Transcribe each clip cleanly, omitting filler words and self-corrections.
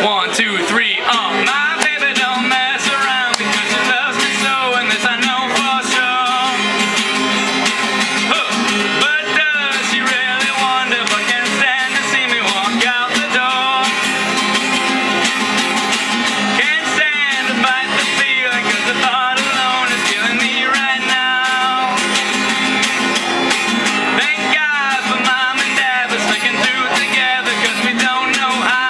1, 2, 3, my baby don't mess around because she loves me so, and this I know for sure. But does she really wonder if I can stand to see me walk out the door? Can't stand to fight the feeling cause the thought alone is killing me right now. Thank God for Mom and Dad for sticking through together cause we don't know how.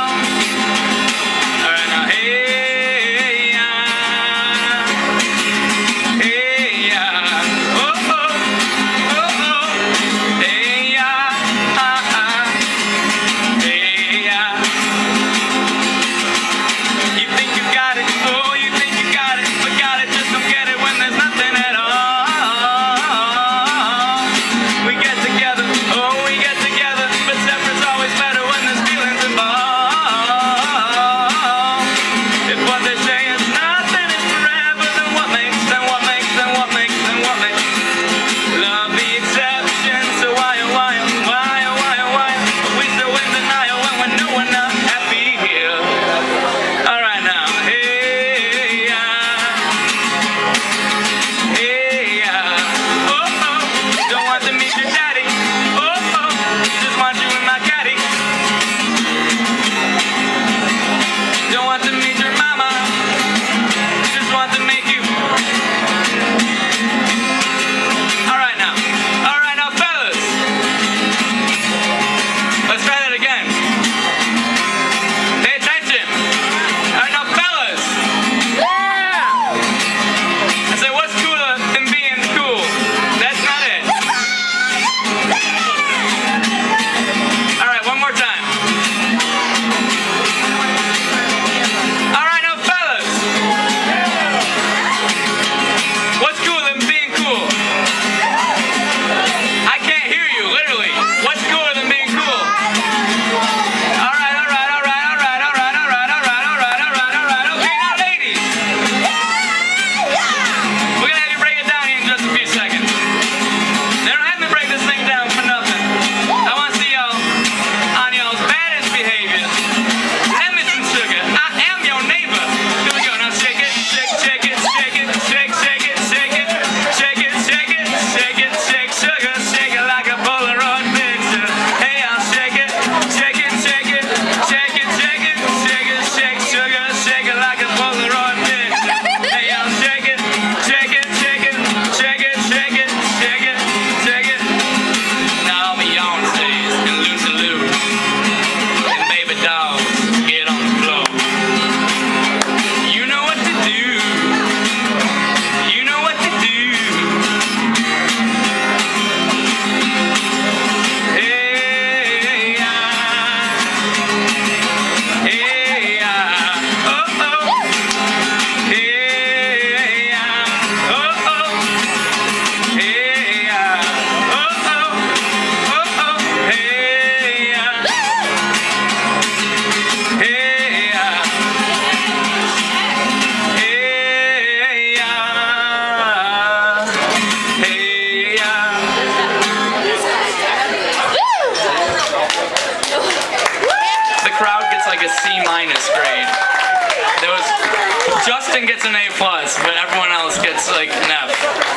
Like a C- grade. Justin gets an A+, but everyone else gets like an F.